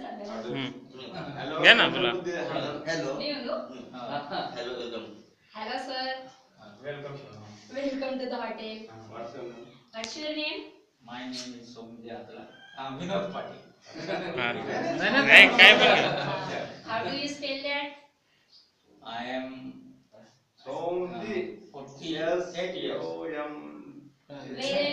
Hello. घ्या ना बोला. Hello. मी म्हणू Hello, welcome. Hello sir Welcome. Welcome to the hotel What's your name? What's your name My name is Somjatla. Vinod Patil. हा. नाही काय पण घ्या. How do you spell that I am Somdi. 48 years. S-O-M. Very